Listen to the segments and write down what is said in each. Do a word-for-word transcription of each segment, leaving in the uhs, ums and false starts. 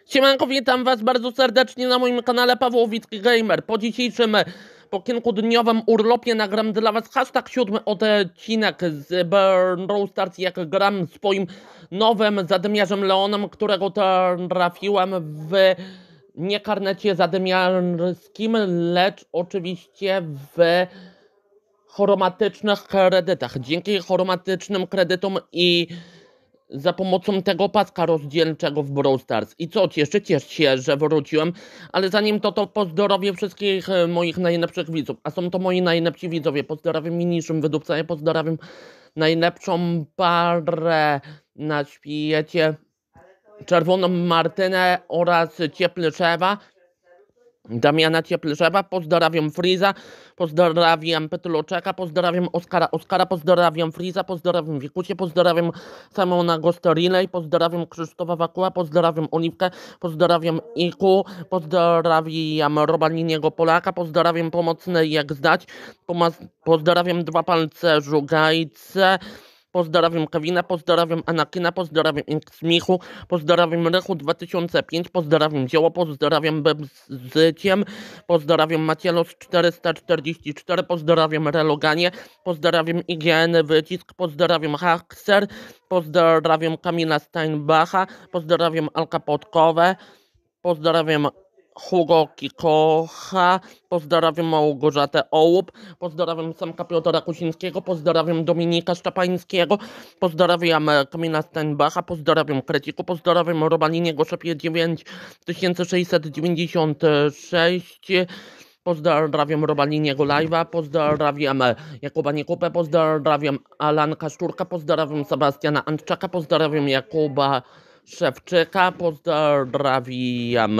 Siemanko, witam was bardzo serdecznie na moim kanale Pawłowicki Gamer. Po dzisiejszym, po kilkudniowym urlopie nagram dla was hashtag siódmy odcinek z Brawl Stars, jak gram swoim nowym zadymiarzem Leonem, którego trafiłem w nie karnecie zadymiarskim, lecz oczywiście w chromatycznych kredytach. Dzięki chromatycznym kredytom i za pomocą tego paska rozdzielczego w Brawl Stars. I co, cieszę, cieszę się, że wróciłem, ale zanim to, to pozdrowię wszystkich moich najlepszych widzów, a są to moi najlepsi widzowie. Pozdrawiam mniejszym wydówca, ja pozdrawiam najlepszą parę na świecie, Czerwoną Martynę oraz Cieplyszewa, Damiana Cieplyszewa, pozdrawiam Freeza, pozdrawiam Pytloczeka, pozdrawiam Oskara Oskara, pozdrawiam Freeza, pozdrawiam Wikucie, pozdrawiam Simona Ghost Relay, pozdrawiam Krzysztofa Wakuła, pozdrawiam Oliwkę, pozdrawiam Iku, pozdrawiam Robaliniego Polaka, pozdrawiam Pomocne Jak Zdać, pozdrawiam Dwa Palce Żugajce, pozdrawiam Kevina, pozdrawiam Anakina, pozdrawiam Xmichu, pozdrawiam Rychu dwa tysiące pięć, pozdrawiam Dzieło, pozdrawiam Bebzyciem, pozdrawiam Macielos czterysta czterdzieści cztery, pozdrawiam Reloganie, pozdrawiam I G N Wycisk, pozdrawiam Haxer, pozdrawiam Kamila Steinbacha, pozdrawiam Alka Podkowe, pozdrawiam Hugo Kikocha, pozdrawiam Małgorzatę Ołup, pozdrawiam Samka Piotra Kusińskiego, pozdrawiam Dominika Szczepańskiego, pozdrawiam Kamila Steinbacha, pozdrawiam Kreciku, pozdrawiam Robaliniego Szepie dziewięć tysięcy sześćset dziewięćdziesiąt sześć, pozdrawiam Robaliniego Live'a, pozdrawiam Jakuba Niekupę, pozdrawiam Alanka Szczurka, pozdrawiam Sebastiana Antczaka, pozdrawiam Jakuba Szewczyka, pozdrawiam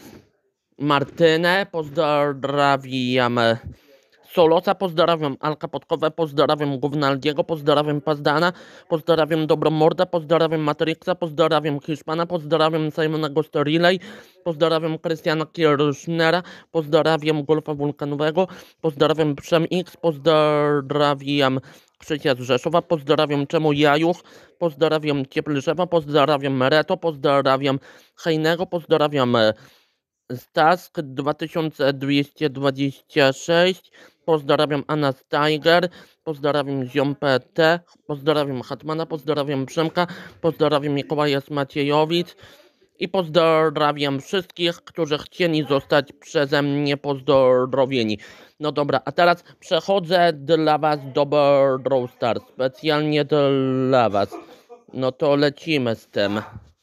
Martynę, pozdrawiam Solosa, pozdrawiam Alka Podkowe, pozdrawiam Gównaldiego, pozdrawiam Pazdana, pozdrawiam Dobrą Mordę, pozdrawiam Matrixa, pozdrawiam Hiszpana, pozdrawiam Simona Ghost Relay, pozdrawiam Krystiana Kirchnera, pozdrawiam Golfa Wulkanowego, pozdrawiam Przem X, pozdrawiam Krzysia z Rzeszowa, pozdrawiam Czemu Jajuch, pozdrawiam Cieplyszewa, pozdrawiam Mereto, pozdrawiam Hejnego, pozdrawiam Stask dwa tysiące dwieście dwadzieścia sześć, pozdrawiam Anna Steiger, pozdrawiam Ziom P T, pozdrawiam Hatmana, pozdrawiam Przemka, pozdrawiam Mikołaja Maciejowic i pozdrawiam wszystkich, którzy chcieli zostać przeze mnie pozdrowieni. No dobra, a teraz przechodzę dla was do Brawl Stars, specjalnie dla was. No to lecimy z tym.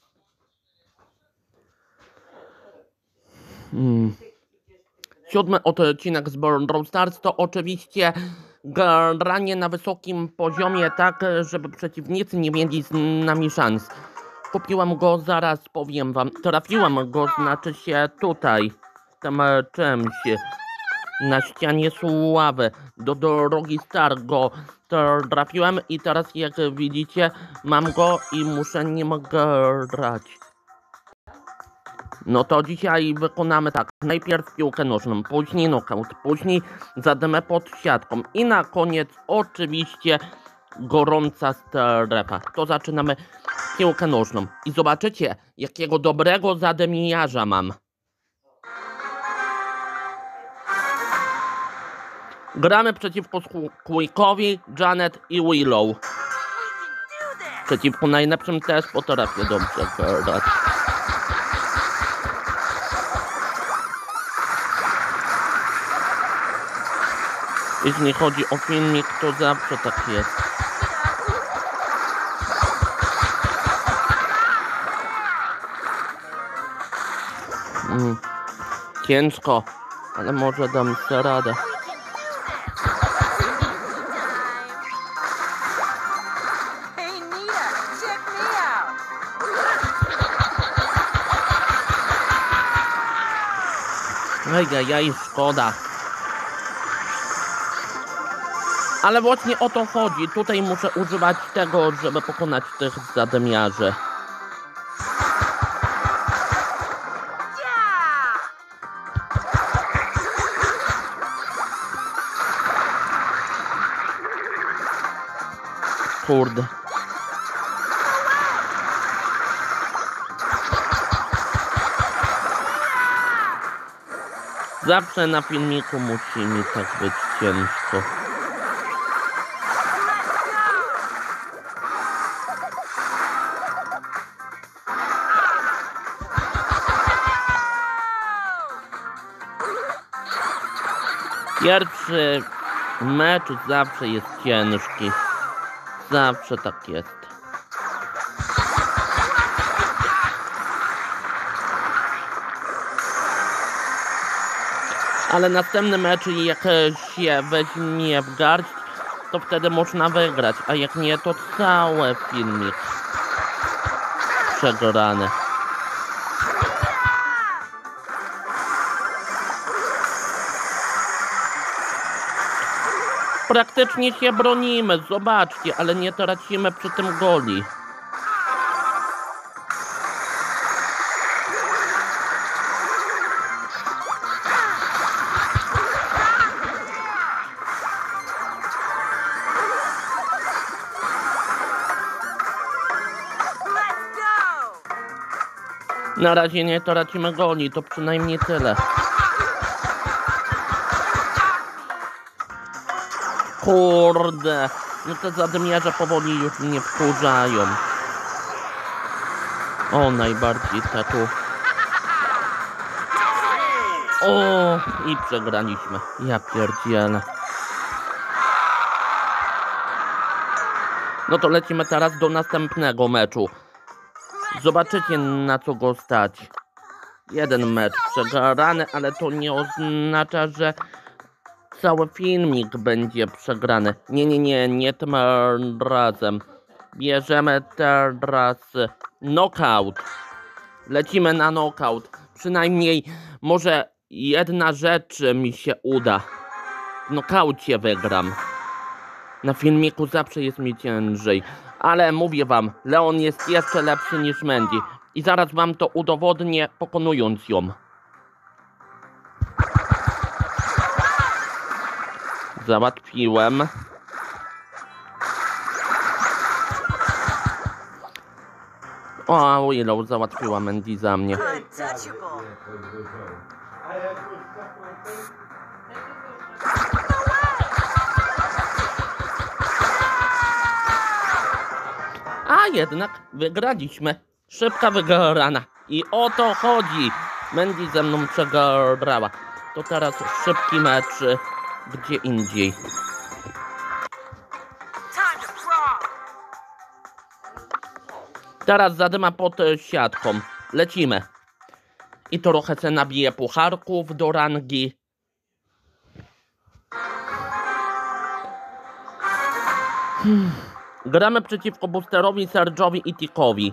Hmm. Siódmy odcinek z Brawl Stars to oczywiście granie na wysokim poziomie, tak żeby przeciwnicy nie mieli z nami szans. Kupiłam go, zaraz powiem wam, trafiłam go, znaczy się tutaj, w tym czymś, na ścianie sławy, do drogi Star go trafiłem i teraz jak widzicie mam go i muszę nim grać. No to dzisiaj wykonamy tak, najpierw piłkę nożną, później knockout, później zadymę pod siatką i na koniec oczywiście gorąca strefa. To zaczynamy piłkę nożną i zobaczycie, jakiego dobrego zadymiarza mam. Gramy przeciwko Quickowi, Janet i Willow. Przeciwko najlepszym też potrafię dobrze grać. Jeśli chodzi o filmik, to zawsze tak jest. Mm. Ciężko, ale może dam sobie radę. Ejjajaj, szkoda. Ale właśnie o to chodzi. Tutaj muszę używać tego, żeby pokonać tych zadymiarzy. Kurde. Zawsze na filmiku musi mi tak być ciężko. Pierwszy mecz zawsze jest ciężki. Zawsze tak jest. Ale następny mecz, jak się weźmie w garść, to wtedy można wygrać. A jak nie, to cały filmik przegrany. Praktycznie się bronimy, zobaczcie, ale nie tracimy przy tym goli. Na razie nie tracimy goli, to przynajmniej tyle. Kurde, no te zadymiarze powoli już mnie wkurzają. O, najbardziej te tu. O, i przegraliśmy. Ja pierdzielę. No to lecimy teraz do następnego meczu. Zobaczycie, na co go stać. Jeden mecz przegrany, ale to nie oznacza, że cały filmik będzie przegrany. Nie, nie, nie, nie tym razem. Bierzemy teraz knockout. Lecimy na knockout. Przynajmniej może jedna rzecz mi się uda. W knockaucie wygram. Na filmiku zawsze jest mi ciężej. Ale mówię wam, Leon jest jeszcze lepszy niż Mandy. I zaraz wam to udowodnię, pokonując ją. Załatwiłem. O, Willow załatwiła Mandy za mnie. A jednak wygraliśmy. Szybka wygrana. I o to chodzi. Mandy ze mną przegrała. To teraz szybki mecz gdzie indziej. Teraz zadyma pod siatką. Lecimy. I trochę se nabiję pucharków do rangi. Hmm. Gramy przeciwko Boosterowi, Surge'owi i Tickowi.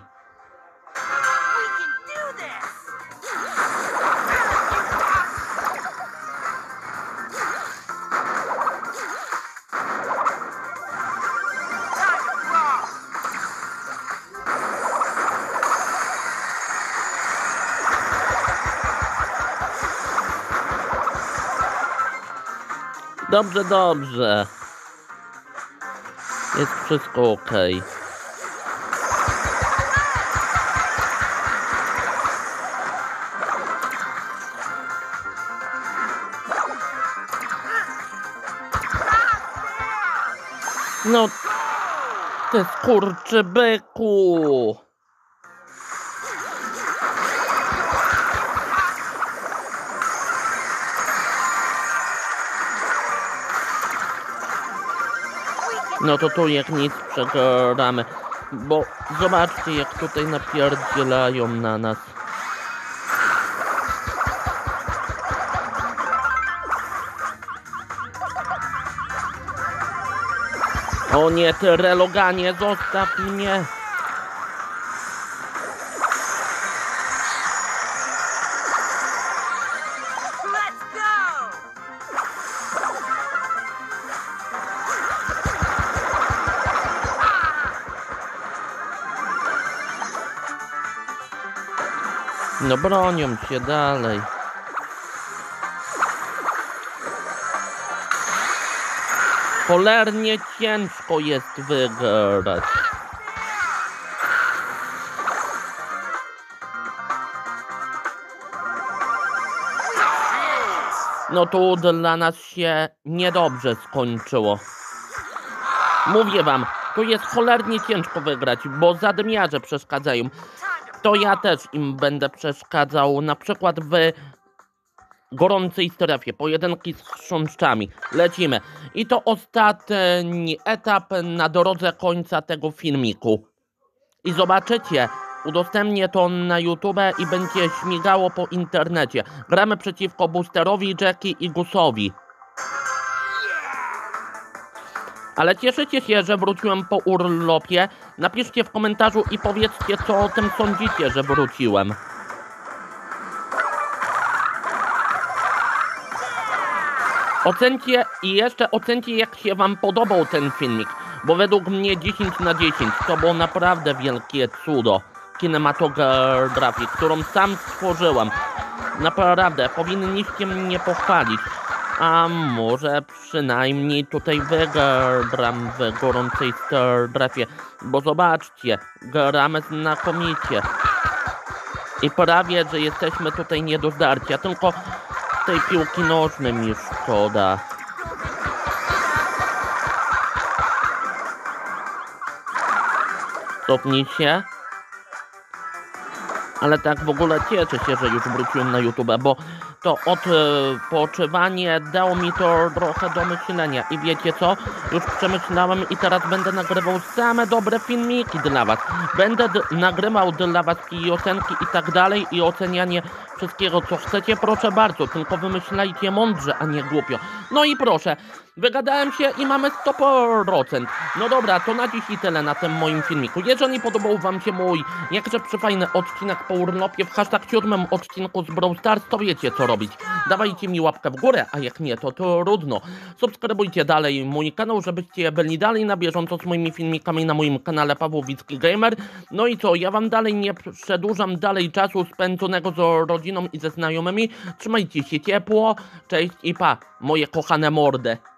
Dobrze, dobrze. Jest wszystko ok. No, ty skurczybyku. No to tu jak nic przegramy. Bo zobaczcie, jak tutaj napierdzielają na nas. O nie, ty reloganie, zostaw mnie. No bronią się dalej. Cholernie ciężko jest wygrać. no to dla nas się niedobrze skończyło. Mówię wam, to jest cholernie ciężko wygrać, bo zadymiarze przeszkadzają. To ja też im będę przeszkadzał, na przykład w gorącej strefie, pojedynki z chrząszczami. Lecimy. I to ostatni etap na drodze końca tego filmiku. I zobaczycie, udostępnię to na YouTube i będzie śmigało po internecie. Gramy przeciwko Boosterowi, Jackie i Goose'owi. Ale cieszycie się, że wróciłem po urlopie? Napiszcie w komentarzu i powiedzcie, co o tym sądzicie, że wróciłem. Ocencie i jeszcze ocencie, jak się wam podobał ten filmik, bo według mnie dziesięć na dziesięć to było naprawdę wielkie cudo kinematografii, którą sam stworzyłem. Naprawdę, powinniście mnie pochwalić. A może przynajmniej tutaj wygram w gorącej strefie, bo zobaczcie, gramy znakomicie. I prawie, że jesteśmy tutaj nie do zdarcia, tylko tej piłki nożnej mi szkoda. Cofnij się. Ale tak w ogóle cieszę się, że już wróciłem na YouTube, bo to odpoczywanie dało mi to trochę do myślenia. I wiecie co? Już przemyślałem i teraz będę nagrywał same dobre filmiki dla was. Będę nagrywał dla was piosenki i tak dalej i ocenianie wszystkiego, co chcecie. Proszę bardzo, tylko wymyślajcie mądrze, a nie głupio. No i proszę, wygadałem się i mamy sto procent. No dobra, to na dziś i tyle na tym moim filmiku. Jeżeli podobał wam się mój jakże przyfajny odcinek po urlopie w hashtag siódmym odcinku z Brawl Stars, to wiecie co robić. Dawajcie mi łapkę w górę, a jak nie, to trudno. Subskrybujcie dalej mój kanał, żebyście byli dalej na bieżąco z moimi filmikami na moim kanale Pawłowicki Gamer. No i co, ja wam dalej nie przedłużam dalej czasu spędzonego z rodziną i ze znajomymi. Trzymajcie się ciepło, cześć i pa, moje kochane mordy.